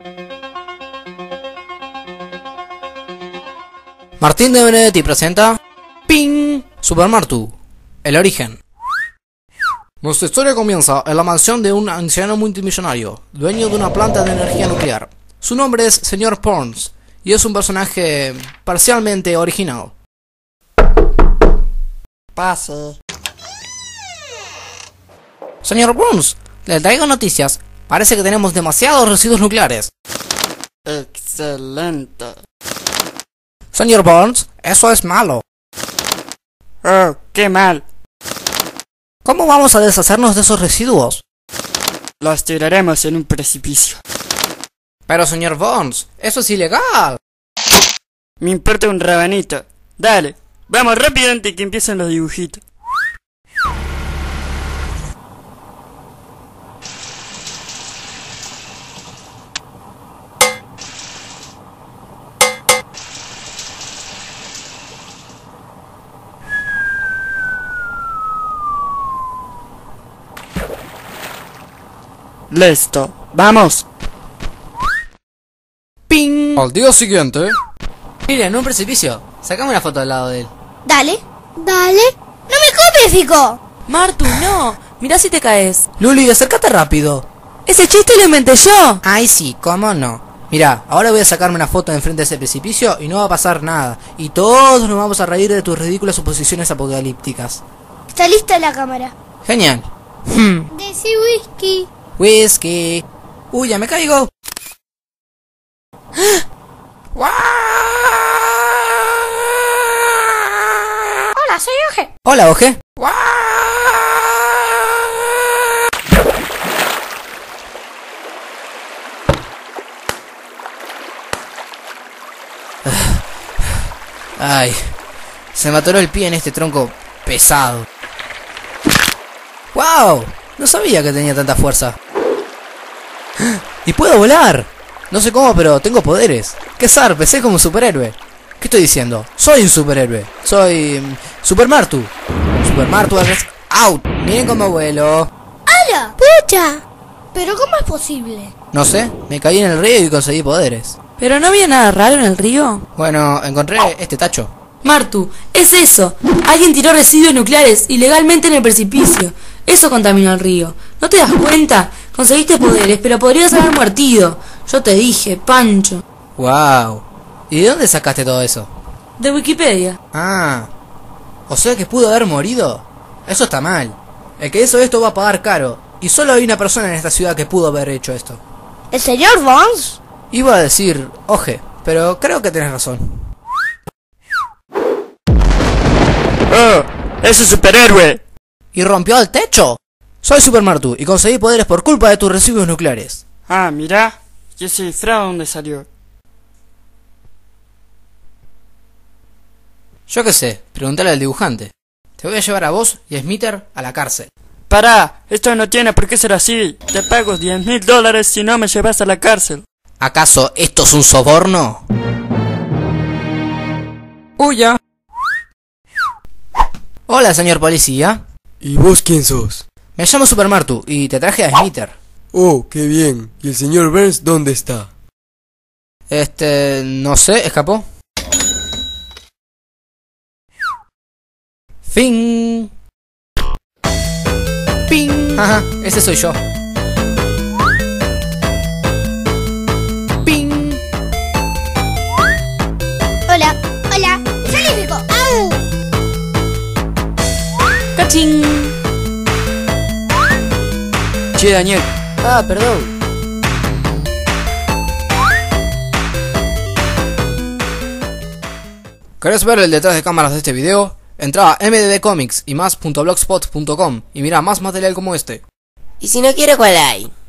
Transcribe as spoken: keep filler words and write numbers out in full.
Martín de Benedetti presenta ¡Ping! Super Martu, el origen. Nuestra historia comienza en la mansión de un anciano multimillonario, dueño de una planta de energía nuclear. Su nombre es señor Burns, y es un personaje parcialmente original. Pase. Señor Burns, le traigo noticias. Parece que tenemos demasiados residuos nucleares. Excelente. Señor Burns, eso es malo. Oh, qué mal. ¿Cómo vamos a deshacernos de esos residuos? Los tiraremos en un precipicio. Pero señor Burns, eso es ilegal. Me importa un rabanito. Dale, vamos rápido antes que empiecen los dibujitos. Listo, vamos. ¡Ping! Al día siguiente... Miren, un precipicio. Sacame una foto al lado de él. Dale, dale. ¡No me copies, Fico! Martu, no. Mirá si te caes. Luli, acércate rápido. Ese chiste lo inventé yo. Ay, sí, cómo no. Mirá, ahora voy a sacarme una foto enfrente de ese precipicio y no va a pasar nada. Y todos nos vamos a reír de tus ridículas suposiciones apocalípticas. Está lista la cámara. Genial. Hmm. Decí whisky. Whisky. Uy, ya me caigo. Hola, soy Oje. Hola, Oje. Ay, se me atoró el pie en este tronco pesado. ¡Wow! No sabía que tenía tanta fuerza. ¡Y puedo volar! No sé cómo, pero tengo poderes. ¡Qué zarpe! Soy como un superhéroe. ¿Qué estoy diciendo? Soy un superhéroe. Soy... Um, Super Martu. Super Martu... ¡Out! Miren cómo vuelo. ¡Hala! ¡Pucha! ¿Pero cómo es posible? No sé, me caí en el río y conseguí poderes. ¿Pero no había nada raro en el río? Bueno, encontré este tacho. Martu, es eso. Alguien tiró residuos nucleares ilegalmente en el precipicio. Eso contaminó el río. ¿No te das cuenta? Conseguiste poderes, pero podrías haber muertido. Yo te dije, Pancho. Wow. ¿Y de dónde sacaste todo eso? De Wikipedia. Ah. O sea que pudo haber morido. Eso está mal. El que hizo esto va a pagar caro. Y solo hay una persona en esta ciudad que pudo haber hecho esto. ¿El señor Burns? Iba a decir, oje, pero creo que tenés razón. Oh, ese superhéroe. ¿Y rompió el techo? Soy Super Martu y conseguí poderes por culpa de tus residuos nucleares. Ah, mirá. ¿Y ese disfraz dónde salió? Yo qué sé, preguntale al dibujante. Te voy a llevar a vos y a Smithers a la cárcel. Pará, esto no tiene por qué ser así. Te pago diez mil dólares si no me llevas a la cárcel. ¿Acaso esto es un soborno? ¡Huya! Hola, señor policía. ¿Y vos quién sos? Me llamo Super Martu y te traje a Smithers. Oh, qué bien. ¿Y el señor Burns dónde está? Este... no sé, escapó. Fin. Ping. Ajá, ese soy yo. Ping. Hola, hola. ¡Salí, Fico! ¡Au! ¡Cachín! Che, Daniel. Ah, perdón. ¿Querés ver el detrás de cámaras de este video? Entra a m d d comics y más punto blogspot punto com y mira más material como este. Y si no quiero, ¿cuál hay?